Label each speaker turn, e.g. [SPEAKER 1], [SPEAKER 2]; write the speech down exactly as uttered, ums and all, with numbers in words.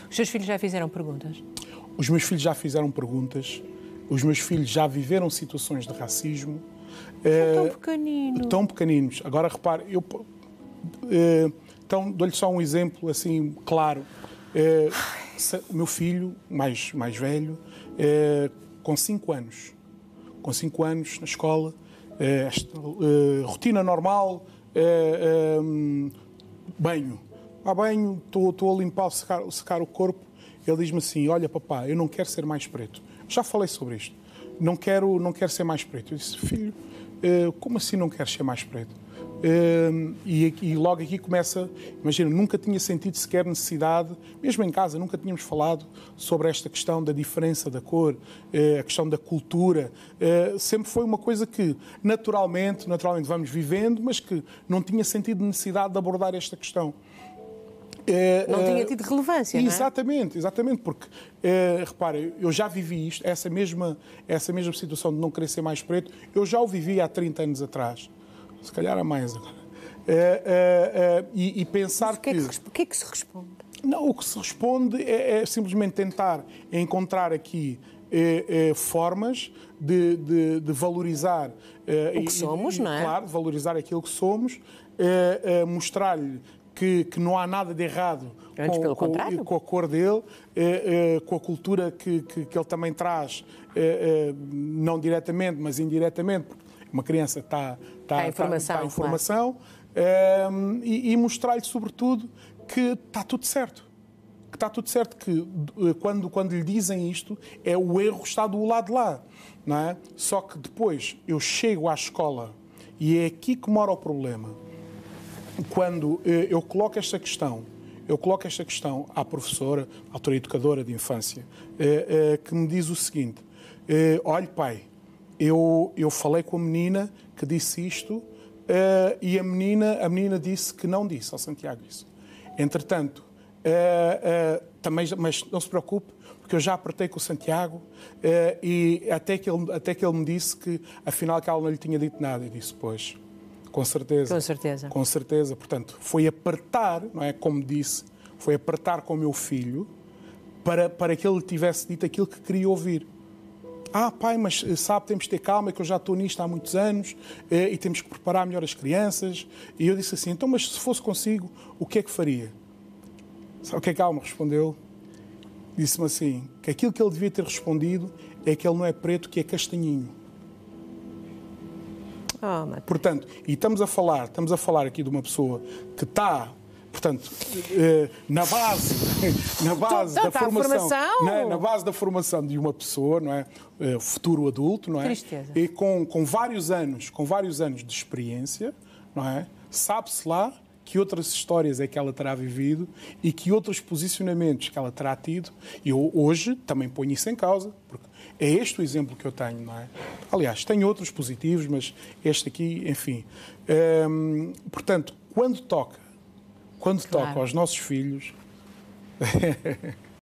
[SPEAKER 1] Os seus filhos já fizeram perguntas?
[SPEAKER 2] Os meus filhos já fizeram perguntas, os meus filhos já viveram situações de racismo.
[SPEAKER 1] É tão pequeninos.
[SPEAKER 2] Tão pequeninos. Agora, repare, eu... Uh, então, dou-lhe só um exemplo, assim, claro. Uh, o meu filho, mais, mais velho, uh, com cinco anos, com cinco anos na escola, uh, uh, rotina normal, uh, um, banho. Há banho, estou a limpar, secar, secar o corpo. Ele diz-me assim, olha, papá, eu não quero ser mais preto. Já falei sobre isto. Não quero, não quero ser mais preto. Eu disse, filho, uh, como assim não queres ser mais preto? Uh, e, e logo aqui começa, imagina, nunca tinha sentido sequer necessidade, mesmo em casa, nunca tínhamos falado sobre esta questão da diferença da cor, uh, a questão da cultura. Uh, sempre foi uma coisa que naturalmente, naturalmente vamos vivendo, mas que não tinha sentido necessidade de abordar esta questão.
[SPEAKER 1] Não tinha tido relevância, não é?
[SPEAKER 2] Exatamente, exatamente, porque, uh, repare, eu já vivi isto, essa mesma, essa mesma situação de não querer ser mais preto, eu já o vivi há trinta anos atrás, se calhar há mais agora. Uh, uh, uh, e, e pensar
[SPEAKER 1] que... Mas o que é que se responde?
[SPEAKER 2] Não, o que se responde é, é simplesmente tentar encontrar aqui uh, uh, formas de, de, de valorizar... Uh,
[SPEAKER 1] o que somos,
[SPEAKER 2] e,
[SPEAKER 1] não é?
[SPEAKER 2] Claro, valorizar aquilo que somos, uh, uh, mostrar-lhe Que, que não há nada de errado com, com, com a cor dele, eh, eh, com a cultura que, que, que ele também traz, eh, eh, não diretamente, mas indiretamente, porque uma criança está, está,
[SPEAKER 1] está em informação,
[SPEAKER 2] está, está em informação claro. eh, e, e mostrar-lhe, sobretudo, que está tudo certo. Que está tudo certo, que quando, quando lhe dizem isto, é o erro está do lado de lá. Não é? Só que depois eu chego à escola e é aqui que mora o problema. Quando eu coloco esta questão, eu coloco esta questão à professora, à autora educadora de infância, que me diz o seguinte, olha pai, eu, eu falei com a menina que disse isto e a menina, a menina disse que não disse ao Santiago isso. Entretanto, também, mas não se preocupe, porque eu já apertei com o Santiago e até que ele, até que ele me disse que afinal que ela não lhe tinha dito nada. Eu disse, pois... Com certeza.
[SPEAKER 1] Com certeza.
[SPEAKER 2] Com certeza. Portanto, foi apertar, não é? Como disse, foi apertar com o meu filho para, para que ele tivesse dito aquilo que queria ouvir. Ah, pai, mas sabe, temos de ter calma, que eu já estou nisto há muitos anos e temos que preparar melhor as crianças. E eu disse assim, então, mas se fosse consigo, o que é que faria? Sabe o que é que ela me respondeu? Disse-me assim, que aquilo que ele devia ter respondido é que ele não é preto, que é castanhinho.
[SPEAKER 1] Oh,
[SPEAKER 2] portanto, e estamos a falar, estamos a falar aqui de uma pessoa que está, portanto, na base, na base da formação,
[SPEAKER 1] formação.
[SPEAKER 2] Na, na base da formação de uma pessoa, não é, futuro adulto, não é?
[SPEAKER 1] Tristeza.
[SPEAKER 2] E com, com vários anos, com vários anos de experiência, não é? Sabe-se lá que outras histórias é que ela terá vivido e que outros posicionamentos que ela terá tido. E eu hoje também ponho isso em causa, porque é este o exemplo que eu tenho, não é? Aliás, tenho outros positivos, mas este aqui, enfim. Hum, portanto, quando toca, quando
[SPEAKER 1] claro.
[SPEAKER 2] toca aos nossos filhos...